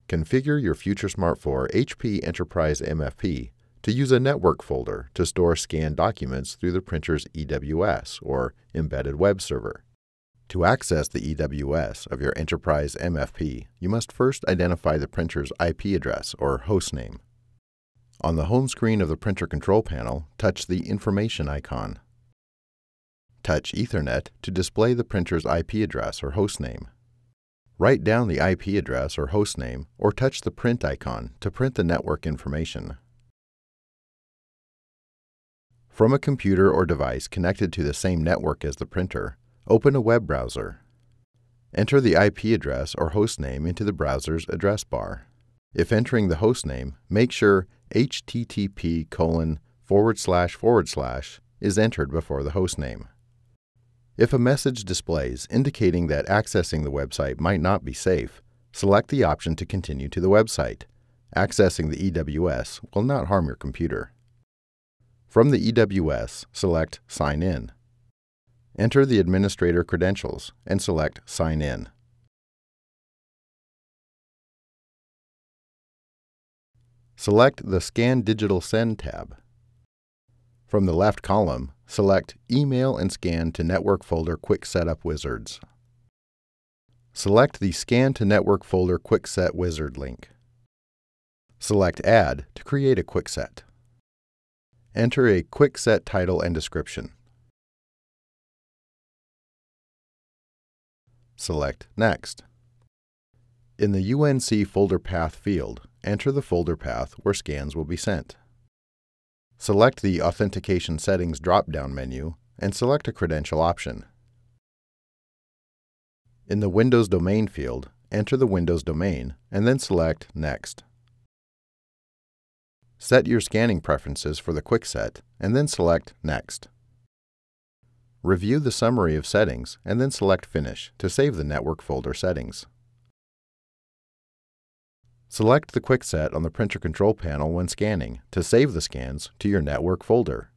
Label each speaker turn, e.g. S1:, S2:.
S1: Configure your FutureSmart 4 HP Enterprise MFP to use a network folder to store scanned documents through the printer's EWS, or Embedded Web Server. To access the EWS of your Enterprise MFP, you must first identify the printer's IP address, or hostname. On the home screen of the printer control panel, touch the Information icon. Touch Ethernet to display the printer's IP address or hostname. Write down the IP address or hostname, or touch the Print icon to print the network information. From a computer or device connected to the same network as the printer, open a web browser. Enter the IP address or hostname into the browser's address bar. If entering the hostname, make sure http:// is entered before the hostname. If a message displays indicating that accessing the website might not be safe, select the option to continue to the website. Accessing the EWS will not harm your computer. From the EWS, select Sign In. Enter the administrator credentials and select Sign In. Select the Scan Digital Send tab. From the left column, select Email and Scan to Network Folder Quick Setup Wizards. Select the Scan to Network Folder Quick Set Wizard link. Select Add to create a quick set. Enter a quick set title and description. Select Next. In the UNC Folder Path field, enter the folder path where scans will be sent. Select the Authentication Settings drop-down menu and select a credential option. In the Windows Domain field, enter the Windows domain and then select Next. Set your scanning preferences for the quick set and then select Next. Review the summary of settings and then select Finish to save the network folder settings. Select the quick set on the printer control panel when scanning to save the scans to your network folder.